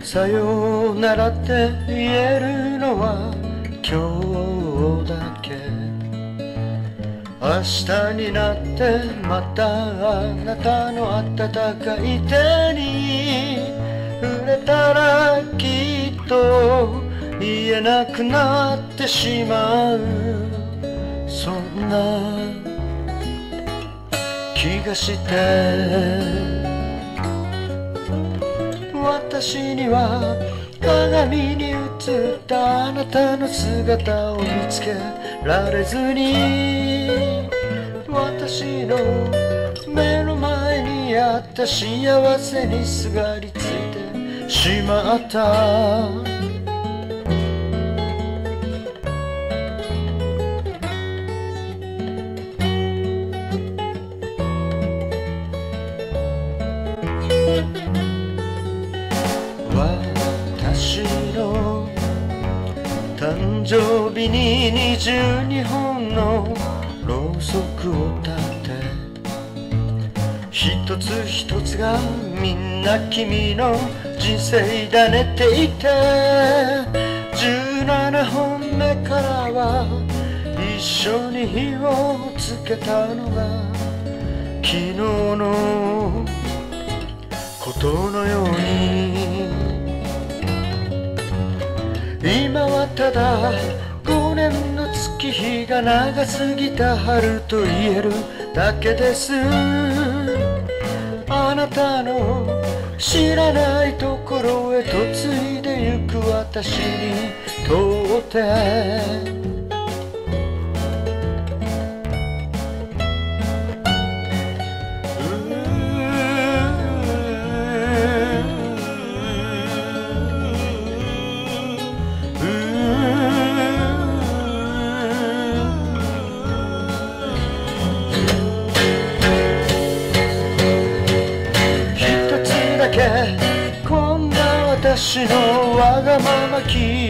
さよならって言えるのは今日だけ。明日になってまたあなたの温かい手に触れたらきっと言えなくなってしまう、そんな気がして。私には鏡に映ったあなたの姿を見つけられずに、私の目の前にあった幸せにすがりついてしまった。私の誕生日に22本のろうそくを立て、一つ一つがみんな君の人生だねって言って、17本目からは一緒に火をつけたのが昨日のことのように、今はただ5年の月日が長すぎた春と言えるだけです。あなたの知らないところへ嫁いでゆく私にとってこんな私のわがまま聞